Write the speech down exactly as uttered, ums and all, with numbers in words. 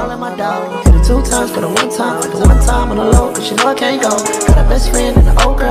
calling my dog. Hit it two times for the one time, for the one time on the low, cause you know I can't go. Got a best friend and an old girl